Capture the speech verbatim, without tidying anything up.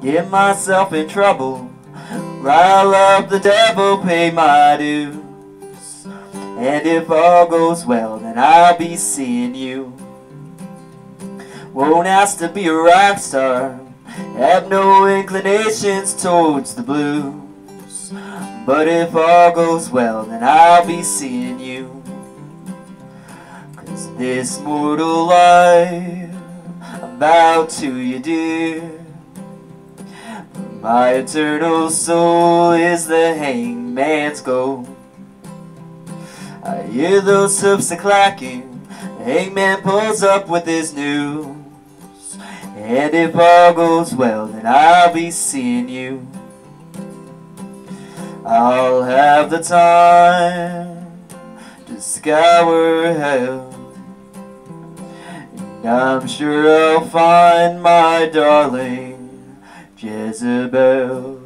get myself in trouble, rile up the devil, pay my dues. And if all goes well, then I'll be seeing you. Won't ask to be a rock star, have no inclinations towards the blues. But if all goes well, then I'll be seeing you. 'Cause this mortal life I'm bound to you, dear. My eternal soul is the hangman's goal. I hear those hoofs a clacking, the hangman pulls up with his news. And if all goes well, then I'll be seeing you. I'll have the time to scour hell, and I'm sure I'll find my darling Jezebel.